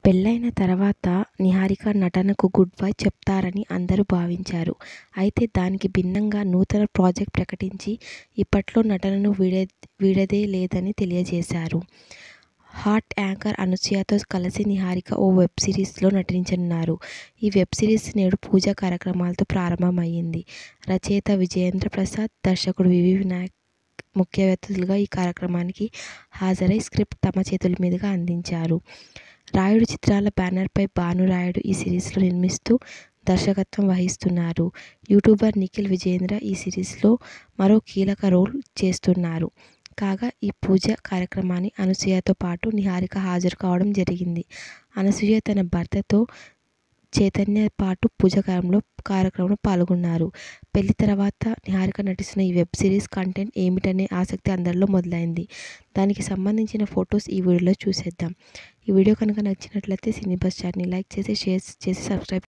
పెళ్లైన తర్వాత నిహారిక నటనకు గుడ్ బై చెప్తారని అందరూ భావించారు. అయితే దానికి భిన్నంగా నూతన ప్రాజెక్ట్ ప్రకటించి ఇప్పట్లో నటనను వీడేదే లేదని తెలియజేశారు. హాట్ యాంకర్ అనసూయతో కలిసి నిహారిక ఓ వెబ్ సిరీస్లో నటించనున్నారు. ఈ వెబ్ సిరీస్ నేడు పూజా కార్యక్రమాలతో ప్రారంభమైంది. రచయిత విజయేంద్ర ప్రసాద్, దర్శకుడు వివి వినాయక్ ముఖ్య అతిథులుగా ఈ కార్యక్రమానికి హాజరై స్క్రిప్ట్ తమ చేతుల మీదుగా అందించారు. రాయుడు చిత్రాల బ్యానర్పై భాను రాయుడు ఈ సిరీస్లో నిర్మిస్తూ దర్శకత్వం వహిస్తున్నారు. యూట్యూబర్ నిఖిల్ విజయేంద్ర ఈ సిరీస్లో మరో కీలక రోల్ చేస్తున్నారు. కాగా ఈ పూజ కార్యక్రమాన్ని అనసూయతో పాటు నిహారిక హాజరు కావడం జరిగింది. అనసూయ తన భర్తతో చైతన్య పాటు పూజ కార్యక్రమంలో పాల్గొన్నారు. పెళ్లి తర్వాత నిహారిక నటిస్తున్న ఈ వెబ్ సిరీస్ కంటెంట్ ఏమిటనే ఆసక్తి అందరిలో మొదలైంది. దానికి సంబంధించిన ఫొటోస్ ఈ వీడియోలో చూసేద్దాం. ఈ వీడియో కనుక నచ్చినట్లయితే సినీ బజ్ ఛానల్ని లైక్ చేసి, షేర్ చేసి, సబ్స్క్రైబ్